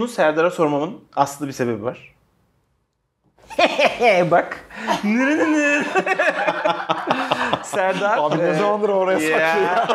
Bunu Serdar'a sormamın aslı bir sebebi var. Bak. Serdar. Abi ne zamandır oraya saklıyor.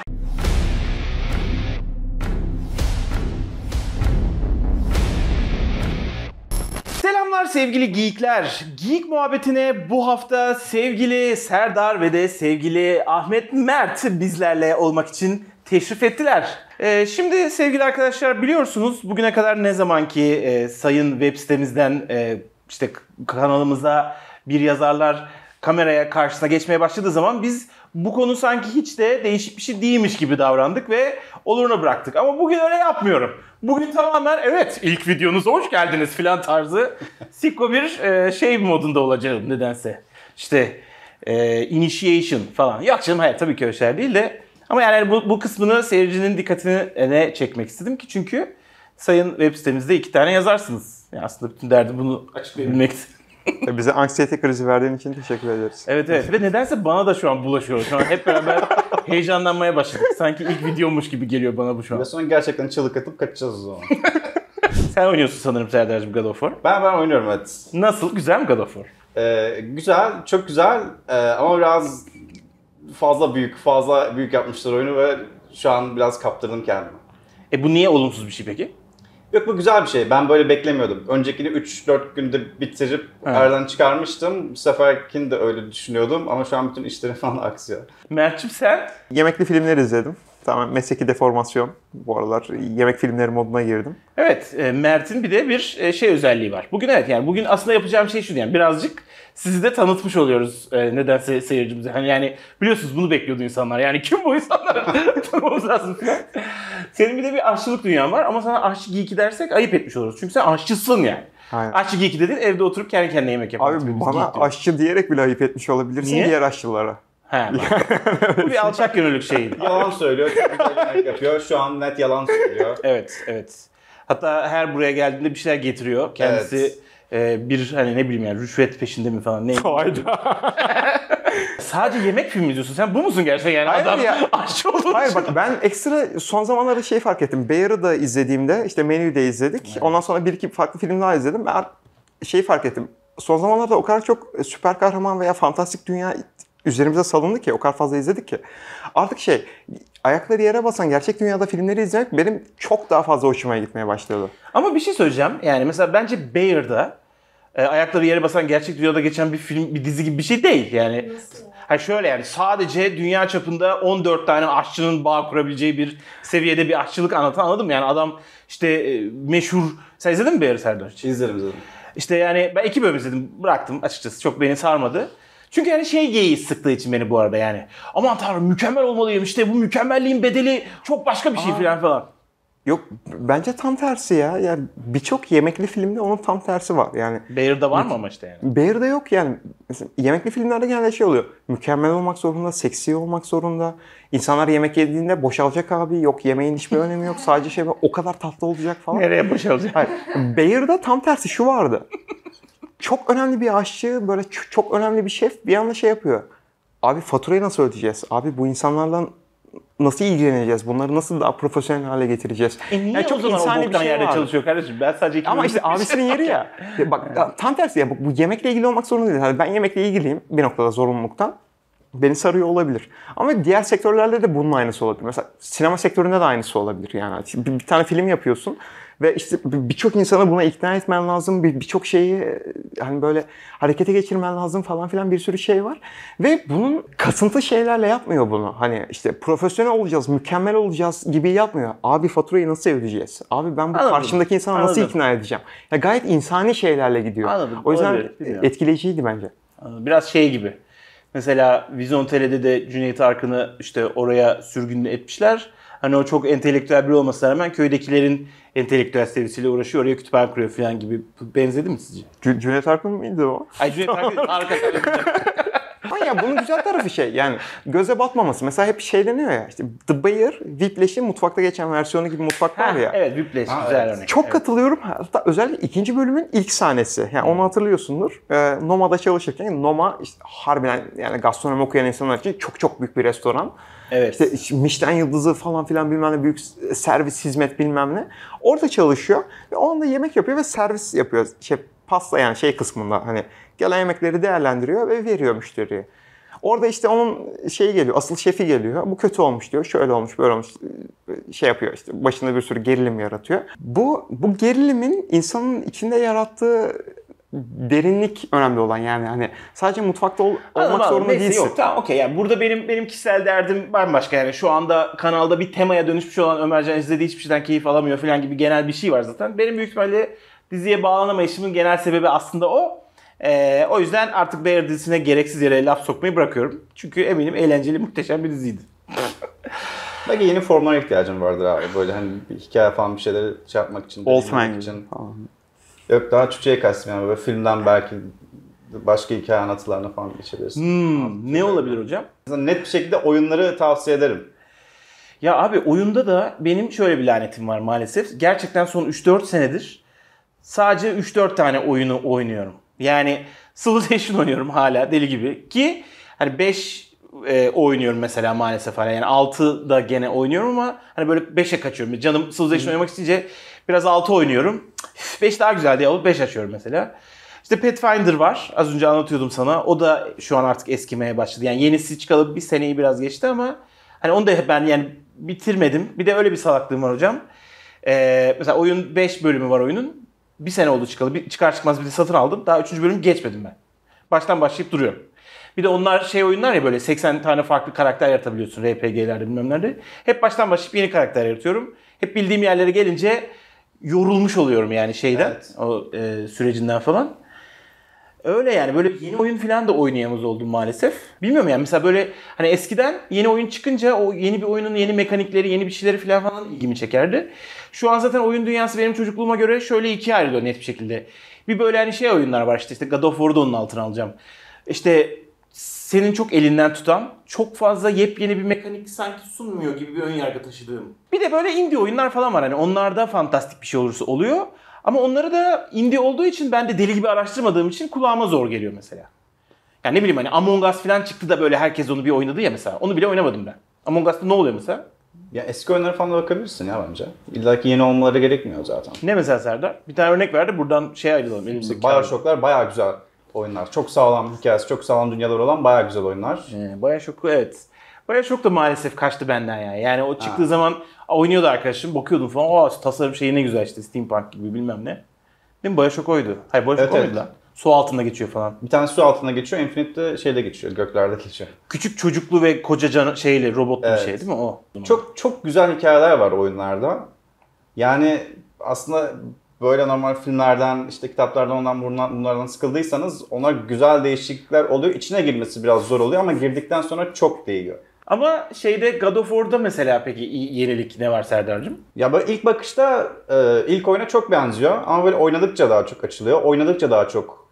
Selamlar sevgili geekler. Geek muhabbetine bu hafta sevgili Serdar ve de sevgili Ahmet Mert bizlerle olmak için teşrif ettiler. Şimdi sevgili arkadaşlar biliyorsunuz bugüne kadar ne zamanki sayın web sitemizden işte kanalımıza bir yazarlar kameraya karşısına geçmeye başladığı zaman biz bu konu sanki hiç de değişik bir şey değilmiş gibi davrandık ve oluruna bıraktık. Ama bugün öyle yapmıyorum. Bugün tamamen evet ilk videonuza hoş geldiniz filan tarzı sikko bir şey modunda olacağım nedense. İşte initiation falan. Yok canım hayır tabii ki öyle şeyler değil de. Ama yani bu kısmını seyircinin dikkatine çekmek istedim ki çünkü sayın web sitemizde 2 tane yazarsınız. Yani aslında bütün derdim bunu açıklayabilmekti. Bize anksiyete krizi verdiğin için teşekkür ederiz. Evet ve nedense bana da şu an bulaşıyor. Şu an hep beraber heyecanlanmaya başladık. Sanki ilk videomuş gibi geliyor bana bu şu an. Ve sonra gerçekten çığlık atıp kaçacağız o zaman. Sen oynuyorsun sanırım Serdar'cığım God of War. Ben oynuyorum evet. Nasıl? Güzel mi God of War? Güzel, çok güzel ama biraz fazla büyük yapmışlar oyunu ve şu an biraz kaptırdım kendimi. Bu niye olumsuz bir şey peki? Yok bu güzel bir şey. Ben böyle beklemiyordum. Öncekini 3-4 günde bitirip aradan çıkarmıştım. Bu seferkini de öyle düşünüyordum ama şu an bütün işlerim falan aksıyor. Mert'cim sen? Yemekli filmler izledim. Tamamen mesleki deformasyon. Bu aralar yemek filmleri moduna girdim. Evet, Mert'in bir de bir şey özelliği var. Bugün aslında yapacağım şey şu yani birazcık sizi de tanıtmış oluyoruz nedense seyircimize. Hani yani biliyorsunuz bunu bekliyordu insanlar. Yani kim bu insanlar? Tanımamız lazım. Senin bir de bir aşçılık dünyan var ama sana aşçı geeki dersek ayıp etmiş oluruz. Çünkü sen aşçısın yani. Aynen. Aşçı geeki dedin evde oturup kendi kendine yemek yapan. Abi bana aşçı diyerek bile ayıp etmiş olabilirsin. Niye? Diğer aşçılara. Bu bir alçak gönüllülük şeyiydi. Yalan söylüyor, çok güzel yemek yapıyor. Şu an net yalan söylüyor. Evet. Hatta her buraya geldiğinde bir şeyler getiriyor. Kendisi bir hani ne bileyim yani rüşvet peşinde mi falan. Hayda. Sadece yemek filmi izliyorsun. Sen bu musun gerçekten yani? Hayır Adam ya. aşçı olduğunu Hayır bak ben ekstra son zamanlarda şey fark ettim. Bear'ı da izlediğimde işte Menü'yü de izledik. Evet. Ondan sonra bir iki farklı film daha izledim. Ben şey fark ettim. Son zamanlarda o kadar çok süper kahraman veya fantastik dünya üzerimize salındı ki, o kadar fazla izledik ki. Artık ayakları yere basan gerçek dünyada filmleri izlemek benim çok daha fazla hoşuma gitmeye başladı. Ama bir şey söyleyeceğim. Yani mesela bence Bear'da ayakları yere basan gerçek dünyada geçen bir film, bir dizi gibi bir şey değil. Yani şöyle yani sadece dünya çapında 14 tane aşçının bağ kurabileceği bir seviyede bir aşçılık anlatan anladın mı? Yani adam işte meşhur... Sen izledin mi Bear'ı Serdar? İzledim. İşte yani ben 2 bölüm izledim, bıraktım açıkçası. Çok beni sarmadı. Çünkü yani geyiği sıktığı için beni bu arada yani. Aman tanrım mükemmel olmalıyım işte bu mükemmelliğin bedeli çok başka bir şey falan. Yok bence tam tersi ya. Yani birçok yemekli filmde onun tam tersi var. Yani Bear'da var mı ama işte yani? Bear'da yok yani. Mesela yemekli filmlerde genelde şey oluyor. Mükemmel olmak zorunda, seksi olmak zorunda. İnsanlar yemek yediğinde boşalacak abi. Yok yemeğin hiçbir önemi yok. Sadece o kadar tatlı olacak falan. Nereye boşalacak? Hayır. Bear'da tam tersi şu vardı. Çok önemli bir aşçı, böyle çok önemli bir şef bir anda şey yapıyor. Abi faturayı nasıl ödeyeceğiz? Abi bu insanlarla nasıl ilgileneceğiz? Bunları nasıl daha profesyonel hale getireceğiz? Niye yani çok o zaman o boktan yerde çalışıyor kardeşim? Ben sadece ama işte abisinin yeri ya. Bak tam tersi ya. Bu yemekle ilgili olmak zorunda değil. Hani ben yemekle ilgiliyim bir noktada zorunluluktan. Beni sarıyor olabilir. Ama diğer sektörlerde de bunun aynısı olabilir. Mesela sinema sektöründe de aynısı olabilir. Yani bir tane film yapıyorsun ve işte birçok insanı buna ikna etmen lazım. Birçok şeyi hani böyle harekete geçirmen lazım falan filan bir sürü şey var. Ve bunun kasıntı şeylerle yapmıyor bunu. Hani işte profesyonel olacağız, mükemmel olacağız gibi yapmıyor. Abi faturayı nasıl ödeyeceğiz? Abi ben bu karşımdaki insana nasıl ikna edeceğim? Ya gayet insani şeylerle gidiyor. Anladım. O yüzden etkileyiciydi bence. Anladım. Biraz şey gibi. Mesela Vizontele'de de Cüneyt Arkın'ı işte oraya sürgün etmişler. Hani o çok entelektüel biri olmasına rağmen köydekilerin entelektüel seviyesiyle uğraşıyor. Oraya kütüphane kuruyor falan gibi. Benzedi mi sizce? Cüneyt Arkın mıydı o? Ay Cüneyt Arkın harika. Ama ya bunun güzel tarafı şey yani göze batmaması. Mesela hep şey deniyor ya işte The Bear, Whiplash'in mutfakta geçen versiyonu gibi mutfak var ya. Evet Whiplash güzel örnek. Çok katılıyorum. Hatta özellikle 2. bölümün ilk sahnesi. Yani onu hatırlıyorsundur. Noma'da çalışırken Noma işte harbiden yani gastronomi okuyan insanlar için çok çok büyük bir restoran. Evet. İşte Michelin yıldızı falan filan bilmem ne, büyük servis hizmet bilmem ne. Orada çalışıyor ve o anda yemek yapıyor ve servis yapıyor. Pasta yani kısmında hani gelen yemekleri değerlendiriyor ve veriyor müşteriye. Orada işte onun geliyor, asıl şefi geliyor. Bu kötü olmuş diyor, şöyle olmuş, böyle olmuş. Yapıyor işte, başında bir sürü gerilim yaratıyor. Bu gerilimin insanın içinde yarattığı derinlik önemli olan, yani hani sadece mutfakta olmak zorunda Neyse, değilsin. yok, tamam, okey. Yani burada benim kişisel derdim bambaşka. Yani şu anda kanalda bir temaya dönüşmüş olan Ömercan izlediği hiçbir şeyden keyif alamıyor falan gibi genel bir şey var zaten. Benim büyük ihtimalle diziye bağlanamayışımın genel sebebi aslında o. O yüzden artık Bear dizisine gereksiz yere laf sokmayı bırakıyorum. Çünkü eminim eğlenceli, muhteşem bir diziydi. Belki yeni formlara ihtiyacım vardır abi. Böyle hani bir hikaye falan bir şeyleri yapmak için. Oltman için. Yok, daha Türkçe'ye kastım yani. Böyle filmden belki başka hikaye anlatılarına falan geçebilirsin. Ne olabilir hocam? Net bir şekilde oyunları tavsiye ederim. Ya abi, oyunda da benim şöyle bir lanetim var maalesef. Gerçekten son 3-4 senedir sadece 3-4 tane oyunu oynuyorum. Yani Civilization oynuyorum hala deli gibi. Ki hani 5 oynuyorum mesela maalesef hala. Yani 6 da gene oynuyorum ama hani böyle 5'e kaçıyorum. Canım Civilization oynamak isteyince biraz 6 oynuyorum. 5 daha güzel diye alıp 5 açıyorum mesela. İşte Pathfinder var. Az önce anlatıyordum sana. O da şu an artık eskimeye başladı. Yani yenisi çıkalı bir seneyi biraz geçti ama hani onu da ben yani bitirmedim. Bir de öyle bir salaklığım var hocam. Mesela oyun 5 bölümü var oyunun. Bir sene oldu çıkalı. Çıkar çıkmaz bir de satın aldım. Daha 3. bölüm geçmedim ben. Baştan başlayıp duruyorum. Bir de onlar oyunlar ya, böyle 80 tane farklı karakter yaratabiliyorsun RPG'lerde bilmem nerede. Hep baştan başlayıp yeni karakter yaratıyorum. Hep bildiğim yerlere gelince yorulmuş oluyorum yani Evet. o sürecinden falan. Öyle yani, böyle yeni oyun falan da oynayamaz oldum maalesef. Bilmiyorum yani, mesela böyle hani eskiden yeni oyun çıkınca o yeni bir oyunun yeni mekanikleri, yeni bir şeyleri falan ilgimi çekerdi. Şu an zaten oyun dünyası benim çocukluğuma göre şöyle ikiye ayrılıyor net bir şekilde. Bir böyle hani oyunlar var, işte God of War'u da onun altına alacağım. İşte senin çok elinden tutan, çok fazla yepyeni bir mekanik sanki sunmuyor gibi bir ön yargı taşıdığım. Bir de böyle indie oyunlar falan var, hani onlarda fantastik bir şey olursa oluyor. Ama onları da indie olduğu için, ben de deli gibi araştırmadığım için kulağıma zor geliyor mesela. Yani ne bileyim, hani Among Us falan çıktı da böyle herkes onu bir oynadı ya mesela. Onu bile oynamadım ben. Among Us'ta ne oluyor mesela? Ya eski oyunlara falan da bakabilirsin ya bence. İlla ki yeni olmaları gerekmiyor zaten. Ne mesela Serdar? Bir tane örnek verdi, buradan ayrılalım. BioShock'lar bayağı güzel oyunlar. Çok sağlam hikayesi, çok sağlam dünyaları olan bayağı güzel oyunlar. BioShock, evet. BioShock da maalesef kaçtı benden ya. Yani o çıktığı zaman oynuyordu arkadaşım, bakıyordum falan. Tasarım ne güzel, işte steampunk gibi bilmem ne. Değil mi? BioShock oydu. Hayır, BioShock oydu lan. Su altında geçiyor falan. Bir tane su altında geçiyor, Infinite'de geçiyor, göklerde geçiyor. Küçük çocuklu ve koca robotlu bir şey değil mi o? Çok güzel hikayeler var oyunlarda. Yani aslında böyle normal filmlerden, işte kitaplardan, bunlardan sıkıldıysanız ona güzel değişiklikler oluyor. İçine girmesi biraz zor oluyor ama girdikten sonra çok değiyor. Ama God of War'da mesela peki yenilik ne var Serdar'cığım? Ya böyle ilk bakışta ilk oyuna çok benziyor ama böyle oynadıkça daha çok açılıyor. Oynadıkça daha çok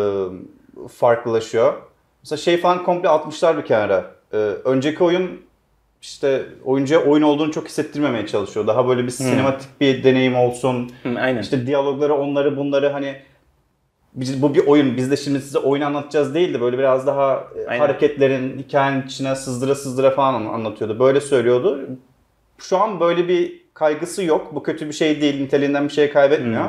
farklılaşıyor. Mesela falan komple atmışlar bir kenara. Önceki oyun işte oyuncuya oyun olduğunu çok hissettirmemeye çalışıyor. Daha böyle bir sinematik bir deneyim olsun. Aynen. İşte diyalogları, onları bunları hani bu bir oyun, biz de şimdi size oyunu anlatacağız değil de böyle biraz daha hareketlerin, hikayenin içine sızdıra falan anlatıyordu. Böyle söylüyordu. Şu an böyle bir kaygısı yok. Bu kötü bir şey değil, niteliğinden bir şey kaybetmiyor.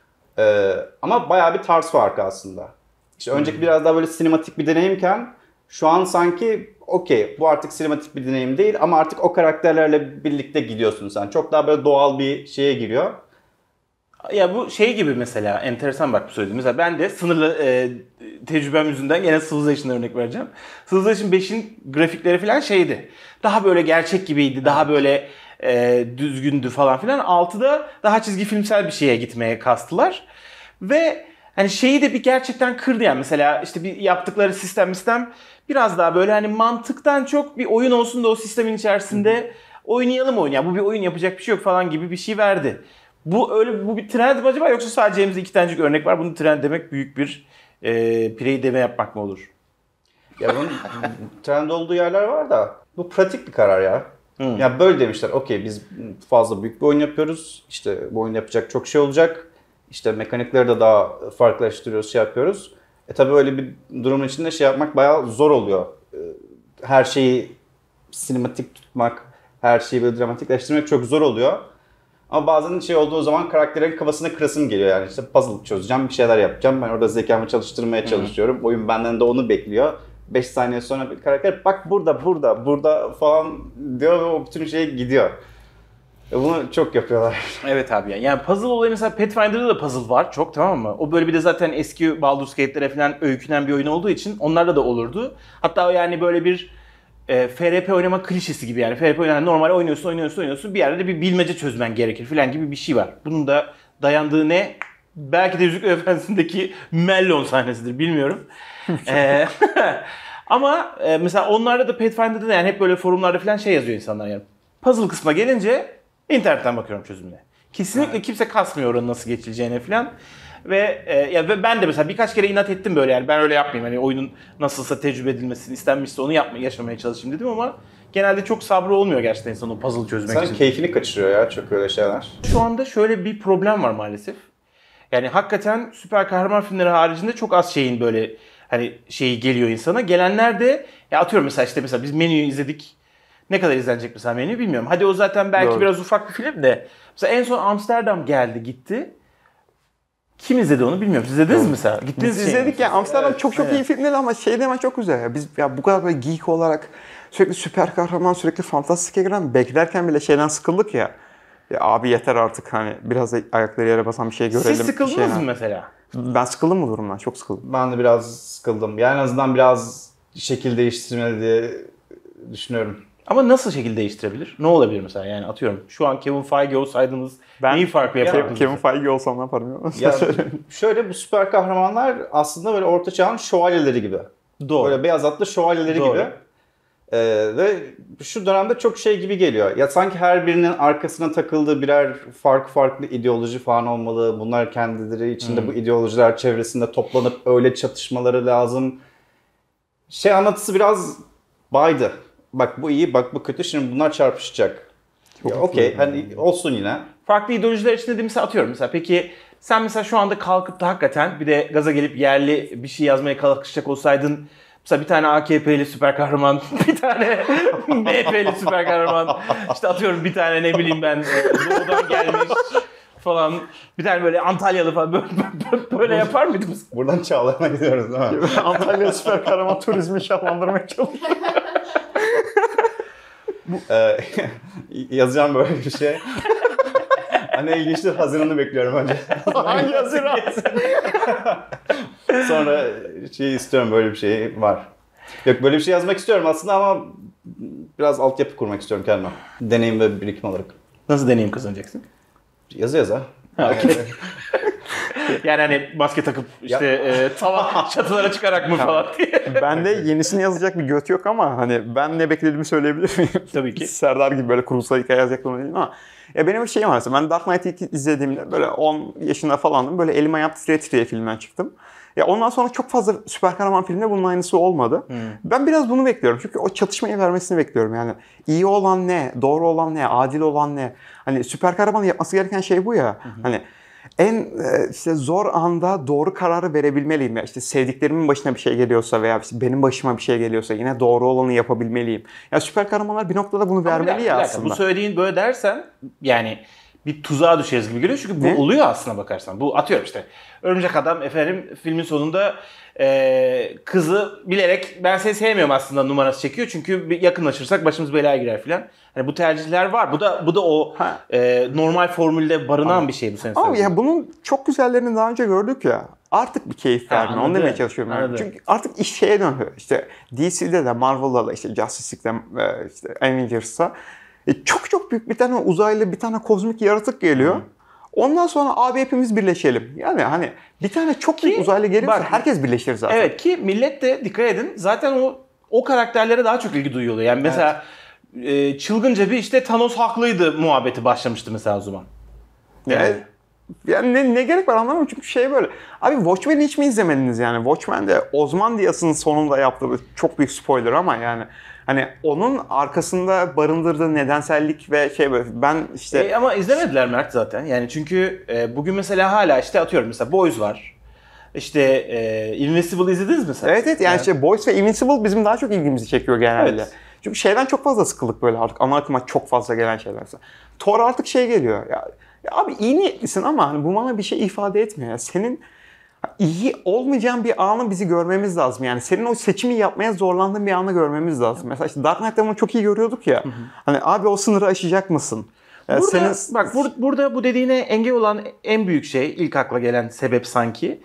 Ama bayağı bir tarz farkı aslında. İşte önceki biraz daha böyle sinematik bir deneyimken şu an sanki okey, bu artık sinematik bir deneyim değil ama artık o karakterlerle birlikte gidiyorsun sen. Çok daha böyle doğal bir şeye giriyor. Ya bu gibi mesela, enteresan bak bu söylediğim. Mesela ben de sınırlı tecrübem yüzünden gene Civilization'a örnek vereceğim. Civilization 5'in grafikleri falan daha böyle gerçek gibiydi. Daha böyle düzgündü falan filan. 6'da daha çizgi filmsel bir şeye gitmeye kastılar. Ve hani de bir gerçekten kırdı yani. Mesela işte bir yaptıkları sistem biraz daha böyle hani mantıktan çok bir oyun olsun da o sistemin içerisinde oynayalım. Yani bu bir oyun, yapacak bir şey yok falan gibi bir şey verdi. Bu bir trend mi acaba, yoksa sadece elimizde 2 tanecik örnek var? Bunu trend demek büyük bir pireyi deve yapmak mı olur? Ya bunun trend olduğu yerler var da bu pratik bir karar ya. Ya böyle demişler, okey biz fazla büyük bir oyun yapıyoruz. İşte bu oyun yapacak çok şey olacak. İşte mekanikleri de daha farklılaştırıyoruz, yapıyoruz. Tabii öyle bir durumun içinde yapmak bayağı zor oluyor. Her şeyi sinematik tutmak, her şeyi böyle dramatikleştirmek çok zor oluyor. Ama bazen şey olduğu zaman karakterin kafasına kırasım geliyor yani. İşte puzzle çözeceğim, bir şeyler yapacağım. Ben orada zekamı çalıştırmaya çalışıyorum. Oyun benden de onu bekliyor. 5 saniye sonra bir karakter bak burada falan diyor ve o bütün şey gidiyor. Bunu çok yapıyorlar. Evet abi yani puzzle olayı mesela Pathfinder'da da puzzle var çok, tamam mı? O böyle bir de zaten eski Baldur's Gate'lere falan öykünen bir oyun olduğu için onlarda da olurdu. Hatta yani böyle bir FRP oynama klişesi gibi yani. FRP oynayan normal oynuyorsun bir yerde de bir bilmece çözmen gerekir falan gibi bir şey var. Bunun da dayandığı ne? Belki de Yüzükler Efendisi'ndeki Mellon sahnesidir, bilmiyorum. Ama mesela onlarda da Pathfinder'da da yani hep böyle forumlarda falan şey yazıyor insanlar yani. Puzzle kısmına gelince internetten bakıyorum çözümüne. Kesinlikle kimse kasmıyor oranın nasıl geçileceğine falan. Ve ben de mesela birkaç kere inat ettim böyle yani ben öyle yapmayayım. Hani oyunun nasılsa tecrübe edilmesini istenmişse onu yaşamaya çalışayım dedim ama genelde çok sabrı olmuyor gerçekten insanın o puzzle çözmek için. Sen keyfini kaçırıyor ya çok öyle şeyler. Şu anda şöyle bir problem var maalesef. Yani hakikaten süper kahraman filmleri haricinde çok az şeyin böyle hani şeyi geliyor insana. Gelenler de ya atıyorum mesela biz Menü'yü izledik. Ne kadar izlenecek mesela Menü bilmiyorum. Hadi o zaten belki Doğru. biraz ufak bir film de. Mesela en son Amsterdam geldi gitti. Kim izledi onu bilmiyorum. Siz izlediniz mi mesela? Gittiniz Biz izledik ya. Amsterdam Evet, çok iyi film değil ama şey demek çok güzel ya. Biz ya bu kadar böyle geek olarak sürekli süper kahraman, sürekli fantastik evren beklerken bile şeyden sıkıldık ya. Ya abi yeter artık hani biraz da ayakları yere basan bir şey görelim. Siz sıkıldınız mı mesela? Ben sıkıldım bu durumdan. Çok sıkıldım. Ben de biraz sıkıldım. Yani en azından biraz şekil değiştirmeli diye düşünüyorum. Ama nasıl şekil değiştirebilir? Ne olabilir mesela? Yani atıyorum şu an Kevin Feige olsaydınız neyi farklı yapardınız? Kevin Feige olsam ne yaparım? Ya şöyle bu süper kahramanlar aslında böyle orta çağın şövalyeleri gibi. Doğru. Böyle beyaz atlı şövalyeleri Doğru. gibi. Ve şu dönemde çok şey gibi geliyor. Ya sanki her birinin arkasına takıldığı birer farklı ideoloji falan olmalı. Bunlar kendileri içinde bu ideolojiler çevresinde toplanıp öyle çatışmaları lazım. Şey anlatısı biraz baydı. Bak bu iyi, bak bu kötü. Şimdi bunlar çarpışacak. Okey, hani olsun yine. Farklı ideolojiler içinde de mesela atıyorum mesela peki sen mesela şu anda kalkıp da hakikaten bir de gaza gelip yerli bir şey yazmaya kalkışacak olsaydın mesela bir tane AKP'li süper kahraman, bir tane MHP'li süper kahraman, işte atıyorum bir tane ne bileyim ben doğudan gelmiş falan, bir tane böyle Antalyalı falan böyle yapar mıydınız? Buradan Çağlayan'a gidiyoruz değil mi? Antalya süper kahraman turizmi şahlandırmaya çalışıyor. Yazacağım böyle bir şey. Hani ilginçtir, Haziran'ı bekliyorum önce. Hangi Haziran? Sonra şey istiyorum, böyle bir şey var. Yok, böyle bir şey yazmak istiyorum aslında ama biraz altyapı kurmak istiyorum kendime. Deneyim ve birikim olarak. Nasıl deneyim kazanacaksın? Yaza. Yani hani maske takıp işte tava çatılara çıkarak mı falan diye. Bende yenisini yazacak bir göt yok ama hani ben ne beklediğimi söyleyebilir miyim? Tabii ki. Serdar gibi böyle kurumsal hikaye yazacak durumda değilim ama ya benim bir şeyim var mesela. Ben Dark Knight'ı ilk izlediğimde böyle 10 yaşında falandım. Böyle elim ayağım titreye filmden çıktım. Ya ondan sonra çok fazla süper kahraman filmde bunun aynısı olmadı. Ben biraz bunu bekliyorum. Çünkü o çatışmayı vermesini bekliyorum. Yani iyi olan ne, doğru olan ne, adil olan ne? Hani süper kahramanın yapması gereken şey bu ya. Hani en işte zor anda doğru kararı verebilmeliyim. Ya işte sevdiklerimin başına bir şey geliyorsa veya işte benim başıma bir şey geliyorsa yine doğru olanı yapabilmeliyim. Ya süper kahramanlar bir noktada bunu vermeli ya aslında. Bu söylediğin böyle dersen yani bir tuzağa düşeriz gibi geliyor çünkü bu oluyor aslına bakarsan. Bu atıyorum işte Örümcek Adam efendim filmin sonunda kızı bilerek ben seni sevmiyorum aslında numarası çekiyor çünkü yakınlaşırsak başımız belaya girer filan. Hani bu tercihler var. Bu da o normal formülde barınan bir şey bu senin Ama ya bunun çok güzellerini daha önce gördük ya. Artık bir keyif vermiyor. Onu demeye çalışıyorum. Yani. Çünkü artık iş şeye döndü. İşte DC'de de Marvel'da da işte Justice League'de işte Avengers'ta çok büyük bir tane uzaylı, bir tane kozmik yaratık geliyor. Ondan sonra abi hepimiz birleşelim. Yani hani bir tane çok büyük uzaylı geliyorsa herkes birleşir zaten. Evet ki millet de dikkat edin zaten o karakterlere daha çok ilgi duyuyorlar. Yani mesela çılgınca bir işte Thanos haklıydı muhabbeti başlamıştı mesela o zaman. Yani ne gerek var anlamıyorum çünkü şey böyle. Abi Watchmen'i hiç mi izlemediniz yani? Watchmen'de Ozymandias'ın sonunda yaptığı çok büyük spoiler ama yani hani onun arkasında barındırdığı nedensellik ve şey böyle ben işte... ama izlemediler Mert zaten. Yani çünkü bugün mesela hala işte atıyorum mesela Boys var. İşte Invincible izlediniz mi sen? Evet yani işte Boys ve Invincible bizim daha çok ilgimizi çekiyor genelde. Evet. Çünkü şeyden çok fazla sıkıldık böyle artık. Ana akıma çok fazla gelen şeyler. Thor artık şey geliyor. Ya abi iyi niyetlisin ama hani bu bana bir şey ifade etmiyor. Ya senin iyi olmayacağın bir anı bizi görmemiz lazım. Yani senin o seçimi yapmaya zorlandığın bir anı görmemiz lazım. Mesela işte Dark Knight'ta bunu çok iyi görüyorduk ya. Hani abi o sınırı aşacak mısın? Burada, bak burada bu dediğine engel olan en büyük şey, ilk akla gelen sebep sanki.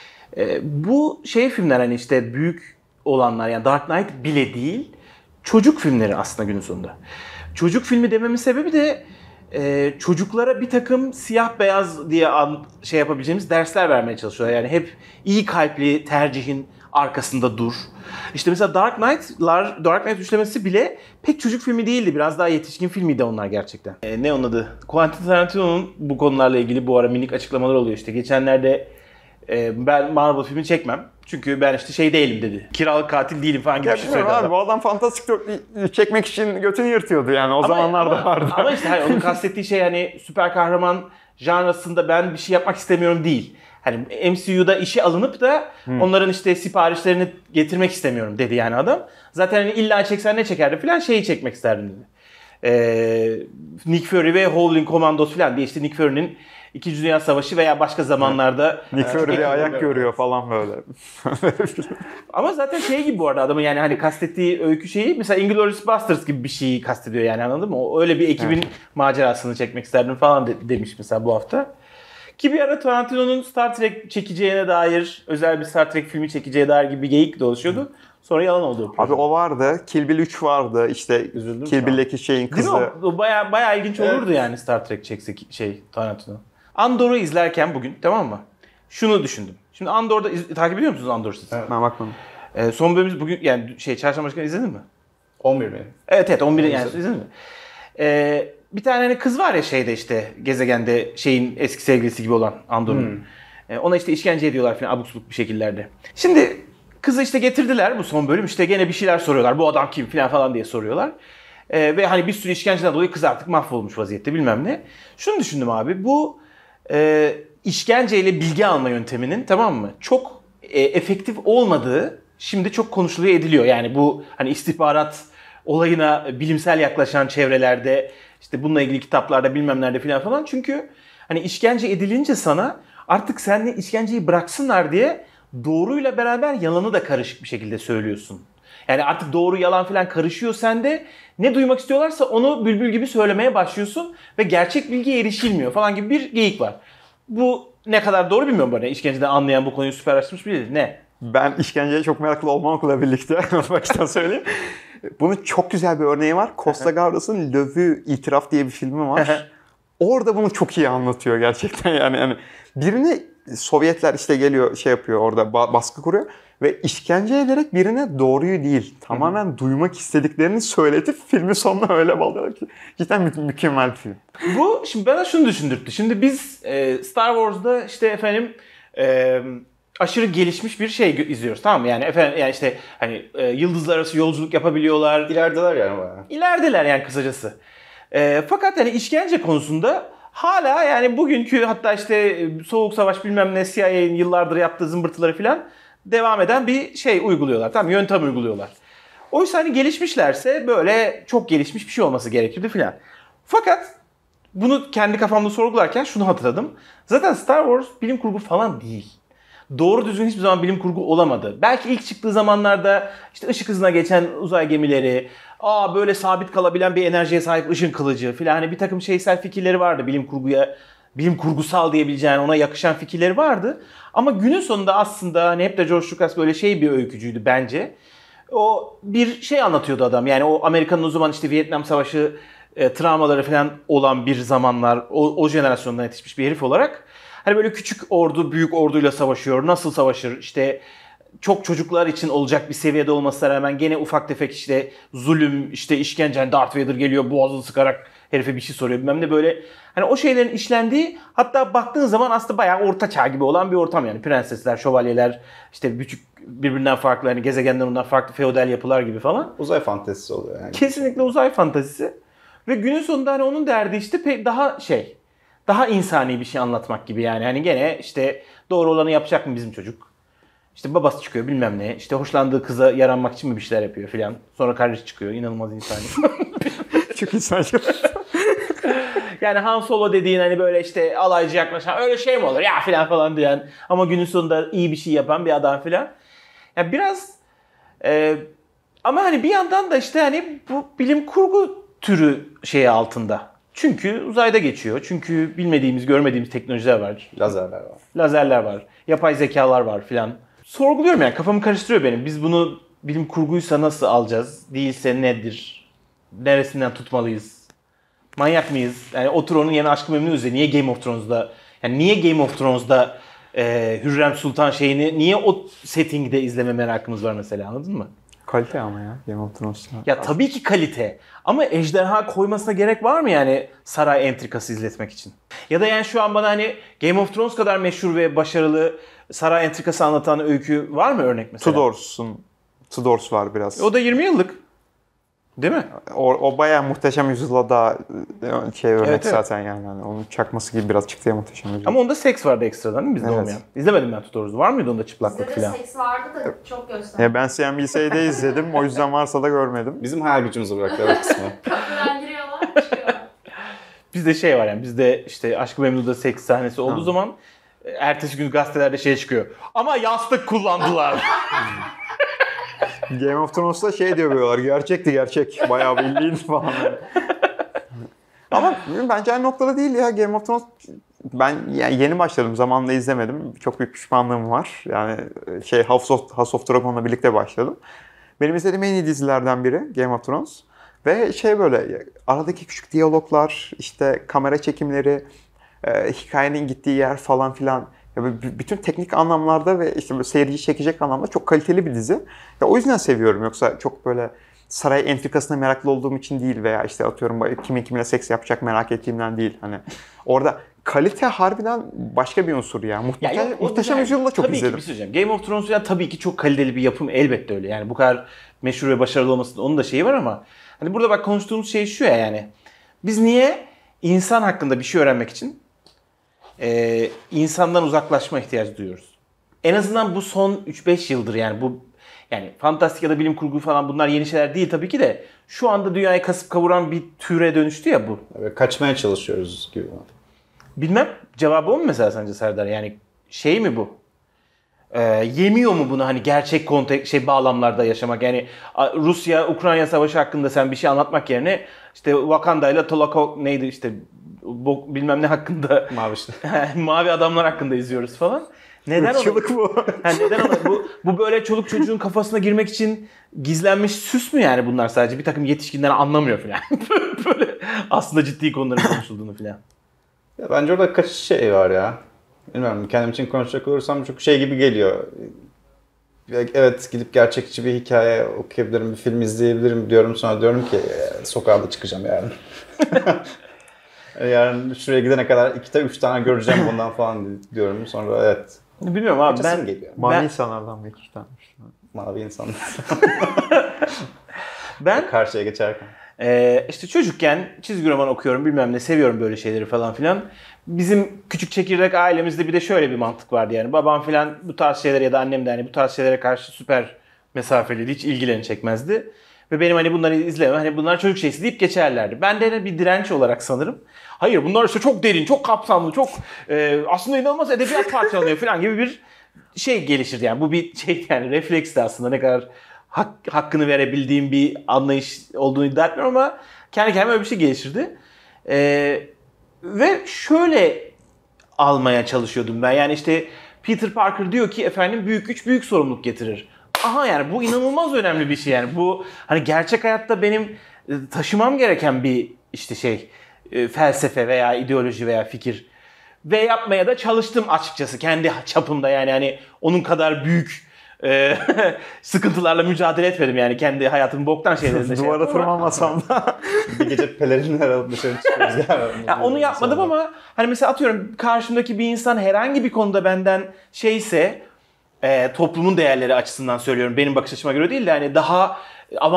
Bu filmler hani işte büyük olanlar, yani Dark Knight bile değil, çocuk filmleri aslında günün sonunda. Çocuk filmi dememin sebebi de çocuklara bir takım siyah beyaz diye yapabileceğimiz dersler vermeye çalışıyorlar. Yani hep iyi kalpli tercihin arkasında dur. İşte mesela Dark Knight üçlemesi bile pek çocuk filmi değildi. Biraz daha yetişkin filmiydi onlar gerçekten. Ne onun adı? Quentin Tarantino'nun bu konularla ilgili bu ara minik açıklamalar oluyor işte. Geçenlerde ben Marvel filmi çekmem. Çünkü ben işte değilim dedi. Kiralık katil değilim falan gibi bir şey söyledi abi, adam. bu adam Fantastic Four çekmek için götünü yırtıyordu yani o zamanlarda vardı. Ama işte onun kastettiği şey hani süper kahraman janrasında ben bir şey yapmak istemiyorum değil. Hani MCU'da işe alınıp da onların işte siparişlerini getirmek istemiyorum dedi yani adam. Zaten hani illa çeksen ne çekerdi falan çekmek isterdim dedi. Nick Fury ve Howling Commandos falan diye işte Nick Fury'nin İkinci Dünya Savaşı veya başka zamanlarda Nick Fury bir ayak görüyor falan böyle. Ama zaten gibi bu arada adamın yani hani kastettiği öykü mesela Inglourious Basterds gibi bir şeyi kastediyor yani, anladın mı? O öyle bir ekibin macerasını çekmek isterdim falan demiş mesela bu hafta. Ki bir ara Tarantino'nun Star Trek çekeceğine dair, özel bir Star Trek filmi çekeceğe dair gibi bir geyik dolaşıyordu. Sonra yalan oldu. Abi o vardı. Kill Bill 3 vardı. İşte Kill Bill'deki şeyin kızı. Değil mi? O bayağı ilginç olurdu yani Star Trek çekse Tarantino. Andor'u izlerken bugün, tamam mı? Şunu düşündüm. Şimdi Andor'da takip ediyor musunuz Andor'u siz? Evet. Ben bakmadım. Son bölümümüz bugün yani çarşamba günü izledin mi? 11 mi? Evet 11 yani izledin mi? Bir tane hani kız var ya işte gezegende eski sevgilisi gibi olan Andor'un. Ona işte işkence ediyorlar falan abuk subuk bir şekillerde. Şimdi kızı işte getirdiler bu son bölüm, işte gene bir şeyler soruyorlar. Bu adam kim falan diye soruyorlar. Ve hani bir sürü işkenceden dolayı kız artık mahvolmuş vaziyette bilmem ne. Şunu düşündüm abi, bu işkenceyle bilgi alma yönteminin, tamam mı, çok efektif olmadığı şimdi çok konuşuluyor ediliyor. Yani bu hani istihbarat olayına bilimsel yaklaşan çevrelerde, işte bununla ilgili kitaplarda bilmem nerede falan. Çünkü hani işkence edilince sana artık seninle işkenceyi bıraksınlar diye doğruyla beraber yalanı da karışık bir şekilde söylüyorsun. Yani artık doğru yalan falan karışıyor sende. Ne duymak istiyorlarsa onu bülbül gibi söylemeye başlıyorsun ve gerçek bilgiye erişilmiyor falan gibi bir geyik var. Bu ne kadar doğru bilmiyorum bana. İşkenceden anlayan, bu konuyu süper araştırmış biri. Ne? Ben işkenceye çok meraklı olmamakla birlikte baştan söyleyeyim. Bunun çok güzel bir örneği var. Costa Gavraz'ın Löv'ü İtiraf diye bir filmi var. Orada bunu çok iyi anlatıyor gerçekten yani birini Sovyetler işte geliyor yapıyor orada baskı kuruyor ve işkence ederek birine doğruyu değil tamamen duymak istediklerini söyletip filmin sonuna öyle bağlıyorlar ki cidden mükemmel bir film. Bu şimdi bana şunu düşündürttü. Şimdi biz Star Wars'da işte aşırı gelişmiş bir izliyoruz, tamam mı? Yani işte hani yıldızlar arası yolculuk yapabiliyorlar. İlerideler yani bayağı. İlerideler yani kısacası. Fakat hani işkence konusunda hala yani bugünkü, hatta işte Soğuk Savaş bilmem ne, CIA'nin yıllardır yaptığı zımbırtıları falan devam eden bir uyguluyorlar. Tamam, yöntem uyguluyorlar. Oysa hani gelişmişlerse böyle çok gelişmiş bir şey olması gerekirdi filan. Fakat bunu kendi kafamda sorgularken şunu hatırladım. Zaten Star Wars bilim kurgu falan değil. Doğru düzgün hiçbir zaman bilim kurgu olamadı. Belki ilk çıktığı zamanlarda işte ışık hızına geçen uzay gemileri, böyle sabit kalabilen bir enerjiye sahip ışın kılıcı filan, hani bir takım fikirleri vardı bilim kurgusal diyebileceğin, ona yakışan fikirleri vardı. Ama günün sonunda aslında hani hep de George Lucas böyle bir öykücüydü bence. O bir anlatıyordu adam. Yani o Amerika'nın o zaman işte Vietnam Savaşı travmaları falan olan bir zamanlar, o jenerasyondan yetişmiş bir herif olarak hani böyle küçük ordu büyük orduyla savaşıyor. Nasıl savaşır? İşte çok çocuklar için olacak bir seviyede olmasına rağmen gene ufak tefek işte zulüm, işte işkence, yani Darth Vader geliyor boğazını sıkarak herife bir şey soruyor bilmem ne, böyle hani o şeylerin işlendiği, hatta baktığın zaman aslında bayağı orta çağ gibi olan bir ortam yani. Prensesler, şövalyeler, işte küçük birbirinden farklı hani gezegenden ondan farklı feodal yapılar gibi falan. Uzay fantezisi oluyor yani. Kesinlikle uzay fantezisi. Ve günün sonunda hani onun derdi işte daha insani bir şey anlatmak gibi yani. Hani gene işte doğru olanı yapacak mı bizim çocuk? İşte babası çıkıyor bilmem ne. İşte hoşlandığı kıza yaranmak için mi bir şeyler yapıyor filan. Sonra kardeşi çıkıyor. İnanılmaz insan. Çok insancıl. Yani Han Solo dediğin hani böyle işte alaycı yaklaşan öyle şey mi olur ya filan falan diyen ama günün sonunda iyi bir şey yapan bir adam filan. Ya biraz ama hani bir yandan da işte hani bu bilim kurgu türü şeyi altında. Çünkü uzayda geçiyor. Çünkü bilmediğimiz, görmediğimiz teknolojiler var. Lazerler var. Lazerler var. Yapay zekalar var filan. Sorguluyorum yani kafamı karıştırıyor benim. Biz bunu bilim kurguysa nasıl alacağız? Değilse nedir? Neresinden tutmalıyız? Manyak mıyız? Yani otur onun yerine Aşk-ı Memnu izle. Niye Game of Thrones'da? Yani niye Game of Thrones'da Hürrem Sultan şeyini niye o settingde izleme merakımız var mesela, anladın mı? Kalite ama ya Game of Thrones'ta. Ya tabii ki kalite. Ama ejderha koymasına gerek var mı yani saray entrikası izletmek için? Ya da yani şu an bana hani Game of Thrones kadar meşhur ve başarılı saray entrikası anlatan öykü var mı örnek mesela? Tudors var biraz. O da 20 yıllık. Değil mi? O bayağı Muhteşem Yüzyıl'a da örnek Evet. zaten yani. Hani onun çakması gibi biraz çıktı ya Muhteşem Yüzyıl. Ama onda seks vardı ekstradan değil mi bizde Evet. olmayan? İzlemedim ben Tudors'u. Var mıydı onda Bizde çıplaklık de falan? seks vardı da çok gösterdi. Ya ben CNBC'de izledim. O yüzden varsa da görmedim. Bizim hayal gücümüzü bıraktı o kısmı. Kapıdan giriyorlar, çıkıyorlar. Bizde şey var yani bizde işte Aşk-ı Memnu'da seks sahnesi olduğu Ha. zaman ertesi gün gazetelerde şey çıkıyor. Ama yastık kullandılar. Game of Thrones'ta şey diyorlar. Gerçekti gerçek. Bayağı bildiğin falan. Ama bence aynı noktada değil ya. Game of Thrones ben yani yeni başladım. Zamanında izlemedim. Çok büyük pişmanlığım var. Yani House of Dragon'la birlikte başladım. Benim izlediğim en iyi dizilerden biri Game of Thrones. Ve şey böyle aradaki küçük diyaloglar, işte kamera çekimleri, hikayenin gittiği yer falan filan. Ya bütün teknik anlamlarda ve işte böyle seyirciyi çekecek anlamda çok kaliteli bir dizi. Ya o yüzden seviyorum. Yoksa çok böyle saray entrikasına meraklı olduğum için değil veya işte atıyorum kimin kiminle seks yapacak merak ettiğimden değil. Hani orada kalite harbiden başka bir unsur ya. Muhteşem Yüzyıl'da çok tabii izledim. Tabii ki bir şey söyleyeceğim. Game of Thrones ya tabii ki çok kaliteli bir yapım, elbette öyle. Yani bu kadar meşhur ve başarılı olmasının onun da şeyi var ama hani burada bak konuştuğumuz şey şu ya yani. Biz niye insan hakkında bir şey öğrenmek için insandan uzaklaşma ihtiyacı duyuyoruz? En azından bu son 3-5 yıldır yani bu yani fantastik ya da bilim kurgu falan bunlar yeni şeyler değil tabii ki de şu anda dünyayı kasıp kavuran bir türe dönüştü ya bu. Böyle kaçmaya çalışıyoruz gibi. Bilmem cevabı o mu mesela sence Serdar? Yani şey mi bu? Yemiyor mu bunu hani gerçek bağlamlarda yaşamak? Yani Rusya-Ukrayna savaşı hakkında sen bir şey anlatmak yerine işte Wakanda ile neydi işte bilmem ne hakkında Mavi işte. mavi adamlar hakkında izliyoruz falan. Neden Irkçılık bu. neden bu böyle çoluk çocuğun kafasına girmek için gizlenmiş süs mü yani bunlar sadece bir takım yetişkinler anlamıyor falan. Böyle aslında ciddi konuların konuşulduğunu falan. Ya bence orada kaç şey var ya. Bilmiyorum kendim için konuşacak olursam çok şey gibi geliyor. Evet gidip gerçekçi bir hikaye okuyabilirim, bir film izleyebilirim diyorum. Sonra diyorum ki sokağa da çıkacağım yarın. Yarın şuraya gidene kadar 2-3 tane göreceğim bundan falan diyorum. Sonra evet. Bilmiyorum abi Kaçasım geliyor. Mavi insanlardan belki işte. Mavi insanlar. Ben Karşıya geçerken. işte çocukken çizgi roman okuyorum bilmem ne seviyorum böyle şeyleri falan filan. Bizim küçük çekirdek ailemizde bir de şöyle bir mantık vardı yani. Babam filan bu tarz şeylere ya da annem de hani bu tarz şeylere karşı süper mesafeliydi. Hiç ilgilerini çekmezdi. Ve benim hani bunları izlemem, hani bunlar çocuk şeysi deyip geçerlerdi. Ben de bir direnç olarak sanırım. Hayır bunlar işte çok derin, çok kapsamlı, çok aslında inanılmaz edebiyat parçalanıyor falan gibi bir şey gelişirdi. Yani bu bir şey yani refleksti aslında ne kadar hakkını verebildiğim bir anlayış olduğunu iddia etmiyorum ama kendi kendime öyle bir şey gelişirdi. Ve şöyle almaya çalışıyordum ben. Yani işte Peter Parker diyor ki efendim büyük güç büyük sorumluluk getirir. Aha yani bu inanılmaz önemli bir şey yani. Bu hani gerçek hayatta benim taşımam gereken bir işte felsefe veya ideoloji veya fikir. Ve yapmaya da çalıştım açıkçası kendi çapımda yani hani onun kadar büyük sıkıntılarla mücadele etmedim yani kendi hayatımın boktan şeylerinde. Duvara tırmanmasam da. Bir gece pelerinler alıp dışarı çıkıyoruz. Yani onu yapmadım ama hani mesela atıyorum karşımdaki bir insan herhangi bir konuda benden şeyse toplumun değerleri açısından söylüyorum benim bakış açıma göre değil de hani daha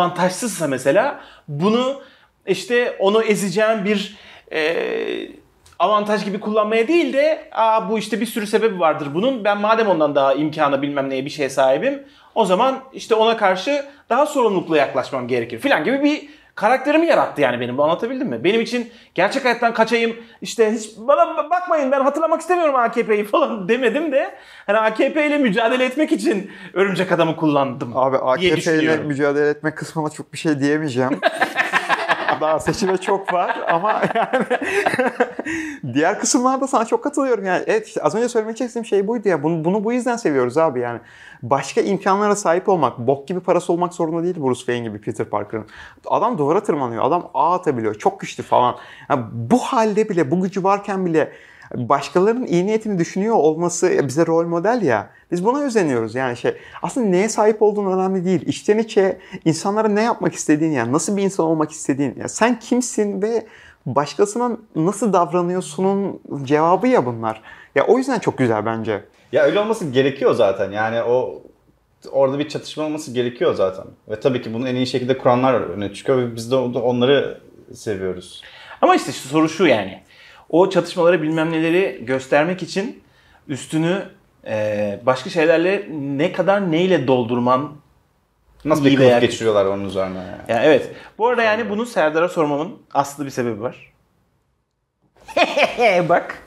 avantajsızsa mesela bunu işte onu ezeceğim bir avantaj gibi kullanmaya değil de bu işte bir sürü sebebi vardır bunun. Ben madem ondan daha imkana bilmem neye bir şeye sahibim, o zaman işte ona karşı daha sorumlulukla yaklaşmam gerekir filan gibi bir karakterimi yarattı yani benim. Anlatabildim mi? Benim için gerçek hayattan kaçayım, işte hiç bana bakmayın ben hatırlamak istemiyorum AKP'yi falan demedim de hani AKP ile mücadele etmek için Örümcek Adam'ı kullandım. Abi diye AKP ile düşünüyorum. mücadele etme kısmına çok bir şey diyemeyeceğim. Daha seçime çok var ama yani diğer kısımlarda sana çok katılıyorum yani. Evet işte az önce söylemek istediğim şey buydu ya. Bunu bu yüzden seviyoruz abi yani. Başka imkanlara sahip olmak, bok gibi parası olmak zorunda değil Bruce Wayne gibi Peter Parker'ın. Adam duvara tırmanıyor, adam ağ atabiliyor, çok güçlü falan. Yani bu halde bile, bu gücü varken bile başkalarının iyi niyetini düşünüyor olması bize rol model ya. Biz buna özeniyoruz yani aslında neye sahip olduğun önemli değil. İçten içe insanlara ne yapmak istediğin yani nasıl bir insan olmak istediğin. Yani sen kimsin ve başkasına nasıl davranıyorsunun cevabı ya bunlar. Ya o yüzden çok güzel bence. Ya öyle olması gerekiyor zaten. Yani orada bir çatışma olması gerekiyor zaten. Ve tabii ki bunu en iyi şekilde kuranlar öne çıkıyor ve biz de onları seviyoruz. Ama işte soru şu yani. O çatışmaları bilmem neleri göstermek için üstünü başka şeylerle ne kadar neyle doldurman nasıl bir kılıf geçiriyorlar onun üzerine yani. Yani evet. Bu arada yani bunu Serdar'a sormamın aslı bir sebebi var. Bak.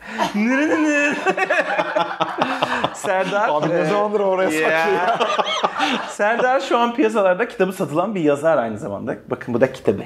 Serdar. Abi ne zamandır oraya saklıyor. Serdar şu an piyasalarda kitabı satılan bir yazar aynı zamanda. Bakın bu da kitabı.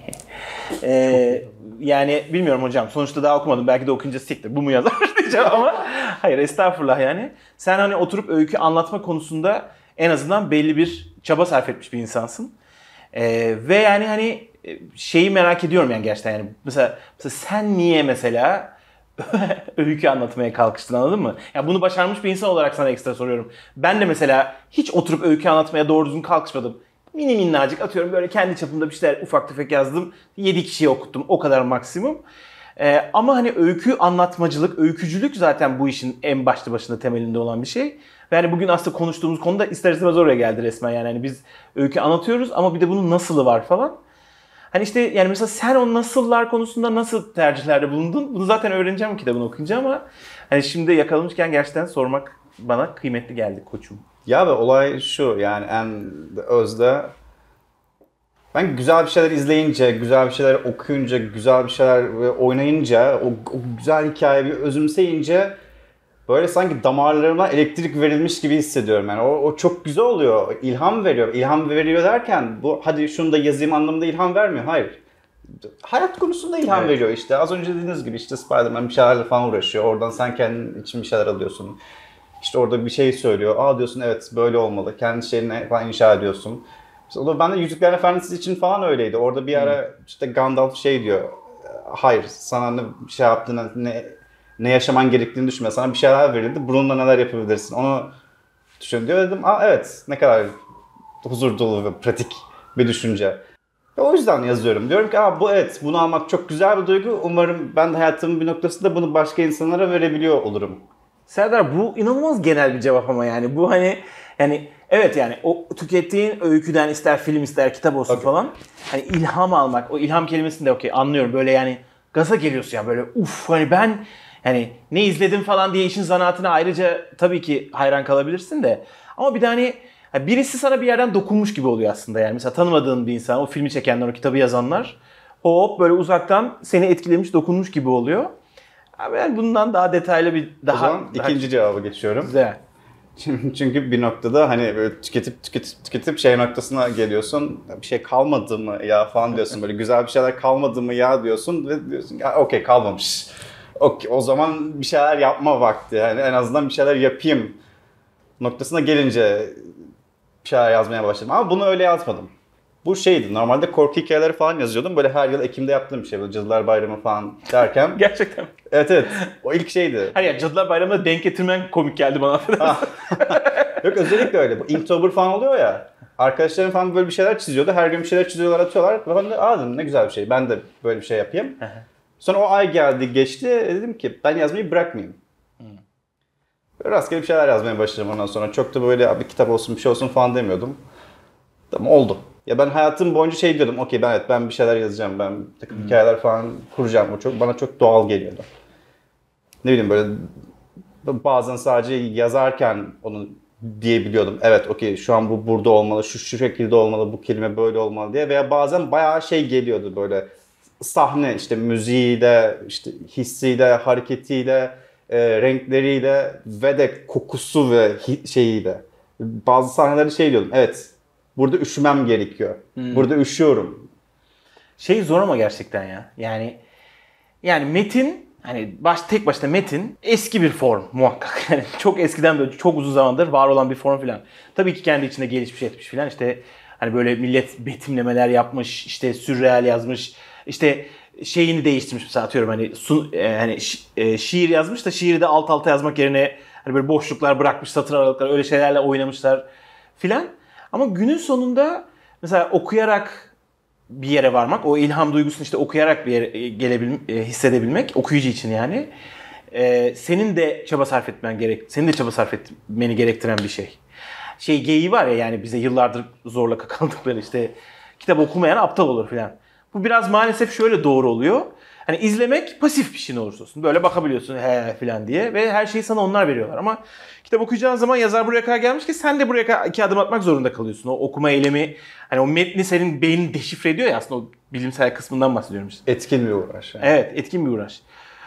Yani bilmiyorum hocam. Sonuçta daha okumadım. Belki de okuyunca siktir. Bu mu yazar diyeceğim ama hayır estağfurullah yani. Sen hani oturup öykü anlatma konusunda en azından belli bir çaba sarf etmiş bir insansın. Ve yani hani şeyi merak ediyorum yani gerçekten yani. Mesela sen niye mesela öykü anlatmaya kalkıştın anladın mı? Ya bunu başarmış bir insan olarak sana ekstra soruyorum. Ben de mesela hiç oturup öykü anlatmaya doğru düzgün kalkışmadım. Mini minnacık atıyorum böyle kendi çapımda bir şeyler ufak tefek yazdım. 7 kişiye okuttum o kadar maksimum. Ama hani öykü anlatmacılık, öykücülük zaten bu işin en başında temelinde olan bir şey. Ve hani bugün aslında konuştuğumuz konuda ister istemez oraya geldi resmen yani. Hani biz öykü anlatıyoruz ama bir de bunun nasılı var falan. Hani işte yani mesela sen o nasıllar konusunda nasıl tercihlerde bulundun? Bunu zaten öğreneceğim kitabını okuyunca ama hani şimdi yakalamışken gerçekten sormak bana kıymetli geldi koçum. Ya ve olay şu yani en özde ben güzel bir şeyler izleyince, güzel bir şeyler okuyunca, güzel bir şeyler oynayınca, o güzel hikayeyi özümseyince böyle sanki damarlarıma elektrik verilmiş gibi hissediyorum. Yani o çok güzel oluyor. İlham veriyor. İlham veriyor derken bu hadi şunu da yazayım anlamında ilham vermiyor. Hayır. Hayat konusunda ilham veriyor işte. Az önce dediğiniz gibi işte Spider-Man bir şeylerle falan uğraşıyor. Oradan sen kendin için bir şeyler alıyorsun. İşte orada bir şey söylüyor. Diyorsun evet böyle olmalı. Kendi şeyini falan inşa ediyorsun. İşte ben de Yüzüklerin Efendisi için falan öyleydi. Orada bir ara işte Gandalf şey diyor. Hayır sana ne şey yaptığını ne yaşaman gerektiğini düşünme. Sana bir şeyler verildi. Bununla neler yapabilirsin. Onu düşün diyor. Dedim evet ne kadar huzur dolu ve pratik bir düşünce. Ve o yüzden yazıyorum. Diyorum ki bu evet bunu almak çok güzel bir duygu. Umarım ben de hayatımın bir noktasında bunu başka insanlara verebiliyor olurum. Serdar bu inanılmaz genel bir cevap ama yani bu hani yani evet yani o tükettiğin öyküden ister film ister kitap olsun falan hani ilham almak o ilham kelimesini de okey anlıyorum böyle yani gaza geliyorsun ya böyle hani ben yani ne izledim falan diye işin zanaatına ayrıca tabii ki hayran kalabilirsin de ama bir de hani birisi sana bir yerden dokunmuş gibi oluyor aslında yani mesela tanımadığın bir insan o filmi çekenler o kitabı yazanlar hop böyle uzaktan seni etkilemiş dokunmuş gibi oluyor. Ben bundan daha detaylı bir O zaman ikinci cevaba geçiyorum. Güzel. Çünkü bir noktada hani böyle tüketip şey noktasına geliyorsun. Bir şey kalmadı mı ya falan diyorsun. Böyle güzel bir şeyler kalmadı mı ya diyorsun ve diyorsun ki okey kalmamış. Okey, o zaman bir şeyler yapma vakti. Yani en azından bir şeyler yapayım noktasına gelince bir şeyler yazmaya başladım. Ama bunu öyle yazmadım. Bu şeydi. Normalde korku hikayeleri falan yazıyordum. Böyle her yıl Ekim'de yaptığım bir şey. Böyle Cadılar Bayramı falan derken. Gerçekten. Evet. O ilk şeydi. Hayır ya Cadılar Bayramı'na denk getirmen komik geldi bana. Yok özellikle öyle. Bu Inktober falan oluyor ya. Arkadaşlarım falan böyle bir şeyler çiziyordu. Her gün bir şeyler çiziyorlar, atıyorlar. Ve ben de dedim ne güzel bir şey. Ben de böyle bir şey yapayım. Sonra o ay geldi, geçti. Dedim ki ben yazmayı bırakmayayım. Böyle rastgele bir şeyler yazmaya başladım ondan sonra. Çok da böyle bir kitap olsun, bir şey olsun falan demiyordum. Ama oldu. Ya ben hayatım boyunca şey diyordum. Okey ben bir şeyler yazacağım. Ben takım hikayeler falan kuracağım. O bana çok doğal geliyordu. ne bileyim böyle bazen sadece yazarken onu diyebiliyordum. Evet, okey, şu an bu burada olmalı, şu şekilde olmalı, bu kelime böyle olmalı diye. Veya bazen bayağı şey geliyordu böyle sahne, işte müziğiyle, işte hissiyle, hareketiyle, renkleriyle ve de kokusu ve şeyiyle. Bazı sahnelerde şey diyordum. Evet, burada üşümem gerekiyor. Burada üşüyorum. Şey zor ama gerçekten ya. Yani metin, hani tek başına metin eski bir form muhakkak. Yani çok eskiden böyle çok uzun zamandır var olan bir form filan. Tabii ki kendi içinde gelişmiş etmiş filan. İşte hani böyle millet betimlemeler yapmış, işte sürreal yazmış, işte şeyini değiştirmiş mesela, atıyorum hani şiir yazmış da şiiri de alt alta yazmak yerine hani böyle boşluklar bırakmış, satır aralıklar, öyle şeylerle oynamışlar filan. Ama günün sonunda mesela okuyarak bir yere varmak, o ilham duygusunu işte okuyarak bir yere hissedebilmek, okuyucu için yani. Senin de çaba sarf etmeni gerektiren bir şey. Geyiği var ya, yani bize yıllardır zorla kakaladıkları, işte kitap okumayan aptal olur filan. Bu biraz maalesef şöyle doğru oluyor. Hani izlemek pasif bir şey, ne olursa olsun. Böyle bakabiliyorsun he filan diye ve her şeyi sana onlar veriyorlar. Ama kitap okuyacağın zaman yazar buraya kadar gelmiş ki sen de buraya 2 adım atmak zorunda kalıyorsun. O okuma eylemi, hani o metni senin beynin deşifre ediyor ya, aslında o bilimsel kısmından bahsediyorum işte. Etkin bir uğraş. Yani. Evet, etkin bir uğraş.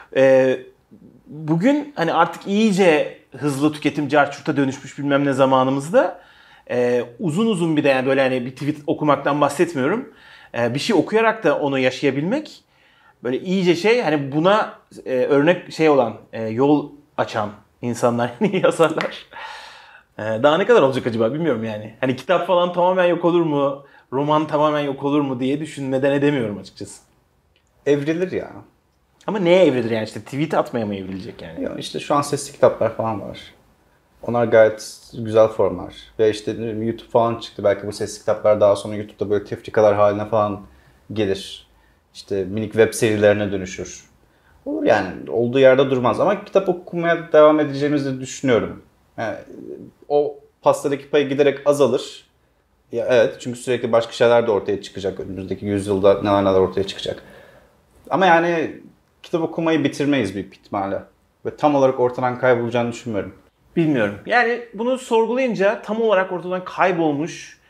Bugün hani artık iyice hızlı tüketim carçurta dönüşmüş bilmem ne zamanımızda uzun bir de, yani böyle hani bir tweet okumaktan bahsetmiyorum. Bir şey okuyarak da onu yaşayabilmek böyle iyice hani buna örnek olan, yol açan insanlar, yazarlar. Daha ne kadar olacak acaba bilmiyorum yani. Hani kitap falan tamamen yok olur mu? Roman tamamen yok olur mu diye düşünmeden edemiyorum açıkçası. Evrilir ya. Ama neye evrilir yani, işte tweet atmaya mı evrilecek yani? Ya işte şu an sesli kitaplar falan var. Onlar gayet güzel formlar. Ve işte YouTube falan çıktı. Belki bu sesli kitaplar daha sonra YouTube'da böyle tefrikalar haline falan gelir. İşte minik web serilerine dönüşür. Olur yani. Olduğu yerde durmaz. Ama kitap okumaya devam edeceğimizi düşünüyorum. Yani o pastadaki payı giderek azalır. Ya evet, çünkü sürekli başka şeyler de ortaya çıkacak. Önümüzdeki yüzyılda neler ortaya çıkacak. Ama yani kitap okumayı bitirmeyiz büyük ihtimalle. Ve tam olarak ortadan kaybolacağını düşünmüyorum. Bilmiyorum. Yani bunu sorgulayınca tam olarak ortadan kaybolmuş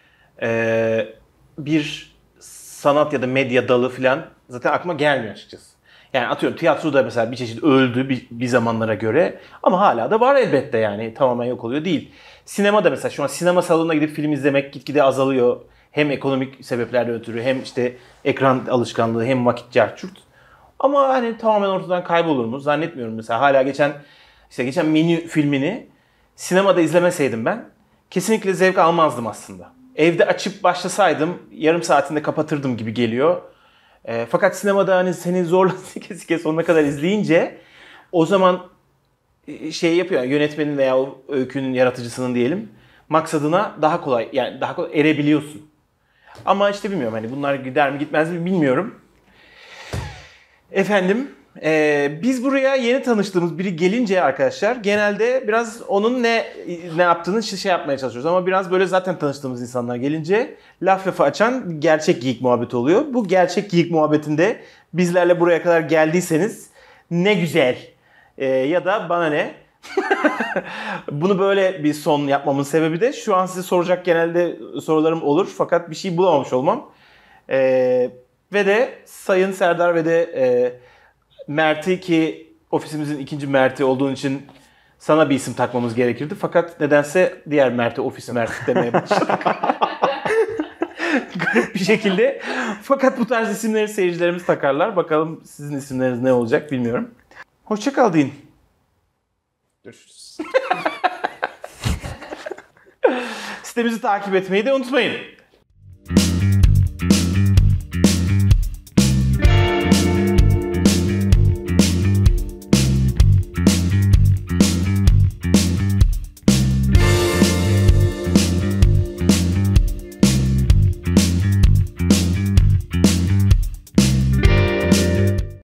bir sanat ya da medya dalı falan zaten aklıma gelmiyor açıkçası. Yani atıyorum tiyatro da mesela bir çeşit öldü bir zamanlara göre, ama hala da var elbette, yani tamamen yok oluyor değil. Sinema da mesela şu an sinema salonuna gidip film izlemek gitgide azalıyor. Hem ekonomik sebeplerden ötürü, hem işte ekran alışkanlığı, hem vakit carçurt. Ama hani tamamen ortadan kaybolur mu? Zannetmiyorum. Mesela hala geçen Menü filmini sinemada izlemeseydim ben kesinlikle zevk almazdım aslında. Evde açıp başlasaydım yarım saatinde kapatırdım gibi geliyor. Fakat sinemada hani seni zorla sike sonuna kadar izleyince o zaman yapıyor, yani yönetmenin veya o öykünün yaratıcısının diyelim maksadına daha kolay erebiliyorsun. Ama işte bilmiyorum, hani bunlar gider mi gitmez mi bilmiyorum. Efendim, biz buraya yeni tanıştığımız biri gelince arkadaşlar genelde biraz onun ne yaptığını yapmaya çalışıyoruz. Ama biraz böyle zaten tanıştığımız insanlar gelince lafı açan gerçek geek muhabbeti oluyor. Bu gerçek geek muhabbetinde bizlerle buraya kadar geldiyseniz ne güzel, ya da bana ne. Bunu böyle bir son yapmamın sebebi de şu an size soracak genelde sorularım olur fakat bir şey bulamamış olmam. Ve de Sayın Serdar ve de Mert'i, ki ofisimizin ikinci Mert'i olduğun için sana bir isim takmamız gerekirdi. Fakat nedense diğer Mert'e ofis Mert demeye başladık. Garip bir şekilde. Fakat bu tarz isimleri seyircilerimiz takarlar. Bakalım sizin isimleriniz ne olacak bilmiyorum. Hoşça kal deyin. Görüşürüz. Sitemizi takip etmeyi de unutmayın.